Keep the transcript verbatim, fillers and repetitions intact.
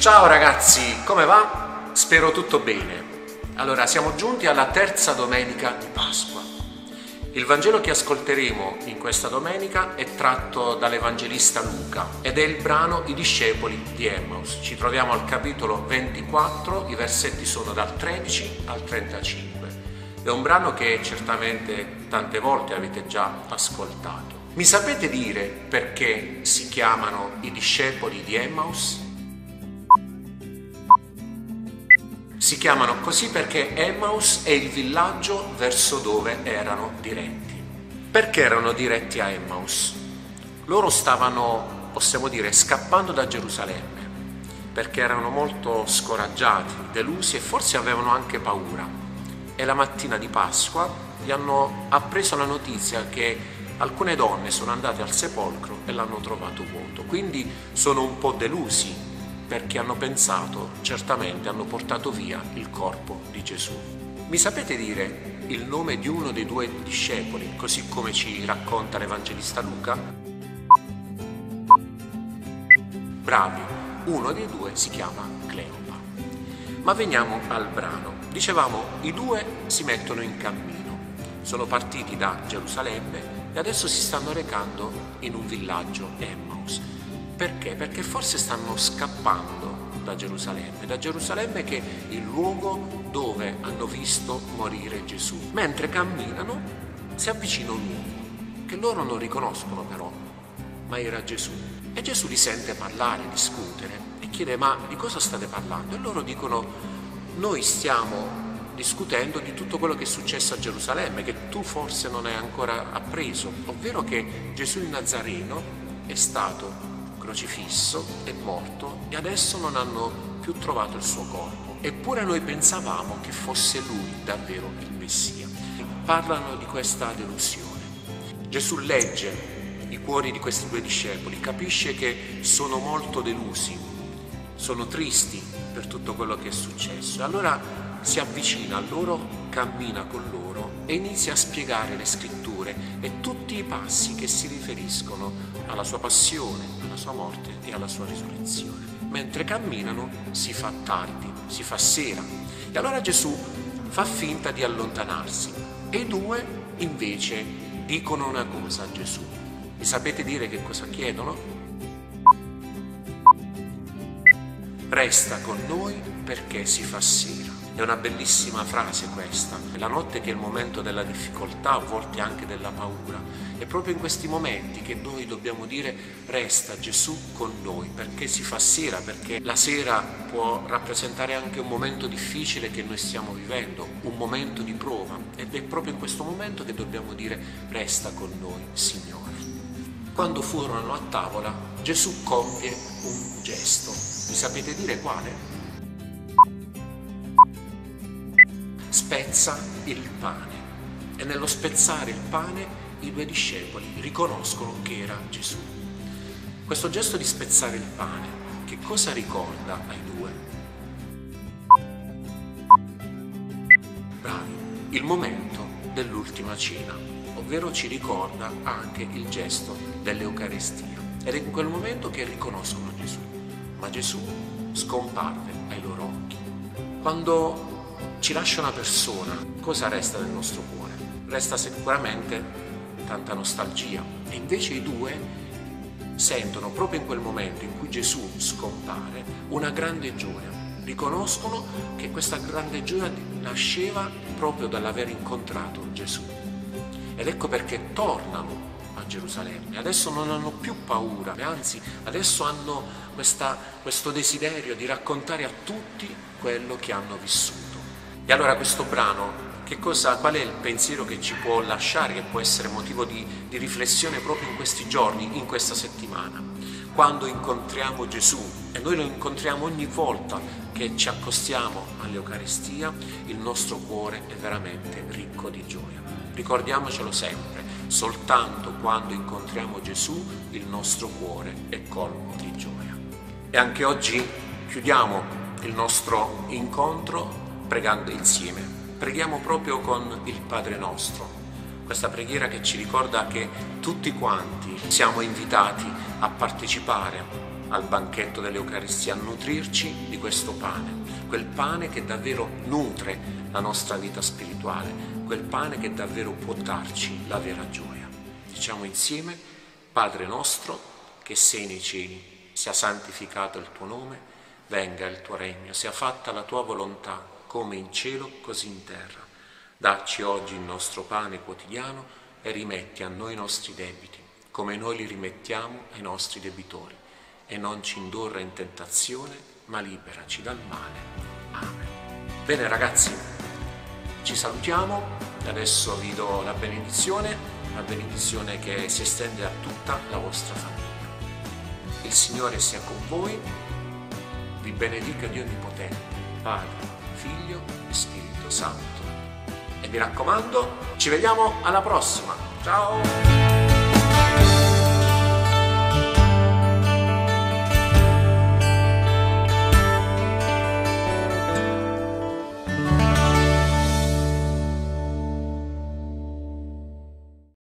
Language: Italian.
Ciao ragazzi, come va? Spero tutto bene. Allora, siamo giunti alla terza domenica di Pasqua. Il Vangelo che ascolteremo in questa domenica è tratto dall'Evangelista Luca ed è il brano I discepoli di Emmaus. Ci troviamo al capitolo ventiquattro, i versetti sono dal tredici al trentacinque. È un brano che certamente tante volte avete già ascoltato. Mi sapete dire perché si chiamano i discepoli di Emmaus? Si chiamano così perché Emmaus è il villaggio verso dove erano diretti. Perché erano diretti a Emmaus? Loro stavano, possiamo dire, scappando da Gerusalemme, perché erano molto scoraggiati, delusi e forse avevano anche paura. E la mattina di Pasqua gli hanno appreso la notizia che alcune donne sono andate al sepolcro e l'hanno trovato vuoto. Quindi sono un po' delusi, perché hanno pensato, certamente hanno portato via il corpo di Gesù. Mi sapete dire il nome di uno dei due discepoli, così come ci racconta l'Evangelista Luca? Bravi, uno dei due si chiama Cleopa. Ma veniamo al brano. Dicevamo, i due si mettono in cammino, sono partiti da Gerusalemme e adesso si stanno recando in un villaggio, Emmaus. Perché? Perché forse stanno scappando da Gerusalemme, da Gerusalemme che è il luogo dove hanno visto morire Gesù. Mentre camminano si avvicina un uomo che loro non riconoscono però, ma era Gesù. E Gesù li sente parlare, discutere e chiede: ma di cosa state parlando? E loro dicono: noi stiamo discutendo di tutto quello che è successo a Gerusalemme, che tu forse non hai ancora appreso, ovvero che Gesù il Nazareno è stato crocifisso, è morto e adesso non hanno più trovato il suo corpo. Eppure noi pensavamo che fosse lui davvero il Messia. Parlano di questa delusione. Gesù legge i cuori di questi due discepoli, capisce che sono molto delusi, sono tristi per tutto quello che è successo. E allora si avvicina a loro, cammina con loro e inizia a spiegare le scritture e tutti i passi che si riferiscono alla sua passione, alla sua morte e alla sua risurrezione. Mentre camminano si fa tardi, si fa sera e allora Gesù fa finta di allontanarsi e i due invece dicono una cosa a Gesù. Mi sapete dire che cosa chiedono? Resta con noi perché si fa sera. È una bellissima frase questa. La notte che è il momento della difficoltà, a volte anche della paura. È proprio in questi momenti che noi dobbiamo dire: resta Gesù con noi, perché si fa sera, perché la sera può rappresentare anche un momento difficile che noi stiamo vivendo, un momento di prova. Ed è proprio in questo momento che dobbiamo dire: resta con noi, Signore. Quando furono a tavola, Gesù compie un gesto. Mi sapete dire quale? Spezza il pane e nello spezzare il pane i due discepoli riconoscono che era Gesù. Questo gesto di spezzare il pane, che cosa ricorda ai due? Bravi, il momento dell'ultima cena, ovvero ci ricorda anche il gesto dell'Eucarestia. Ed è in quel momento che riconoscono Gesù, ma Gesù scomparve ai loro occhi. Quando ci lascia una persona, cosa resta del nostro cuore? Resta sicuramente tanta nostalgia. E invece i due sentono proprio in quel momento in cui Gesù scompare una grande gioia. Riconoscono che questa grande gioia nasceva proprio dall'aver incontrato Gesù. Ed ecco perché tornano a Gerusalemme. Adesso non hanno più paura, anzi adesso hanno questa, questo desiderio di raccontare a tutti quello che hanno vissuto. E allora questo brano, che cosa, qual è il pensiero che ci può lasciare, che può essere motivo di, di riflessione proprio in questi giorni, in questa settimana? Quando incontriamo Gesù, e noi lo incontriamo ogni volta che ci accostiamo all'Eucaristia, il nostro cuore è veramente ricco di gioia. Ricordiamocelo sempre, soltanto quando incontriamo Gesù il nostro cuore è colmo di gioia. E anche oggi chiudiamo il nostro incontro pregando insieme. Preghiamo proprio con il Padre nostro, questa preghiera che ci ricorda che tutti quanti siamo invitati a partecipare al banchetto dell'Eucaristia, a nutrirci di questo pane, quel pane che davvero nutre la nostra vita spirituale, quel pane che davvero può darci la vera gioia. Diciamo insieme: Padre nostro che sei nei cieli, sia santificato il tuo nome, venga il tuo regno, sia fatta la tua volontà, come in cielo così in terra. Dacci oggi il nostro pane quotidiano e rimetti a noi i nostri debiti, come noi li rimettiamo ai nostri debitori. E non ci indurre in tentazione, ma liberaci dal male. Amen. Bene ragazzi, ci salutiamo, adesso vi do la benedizione, la benedizione che si estende a tutta la vostra famiglia. Il Signore sia con voi, vi benedica Dio Onnipotente, Padre, Figlio e Spirito Santo. E mi raccomando, ci vediamo alla prossima. Ciao!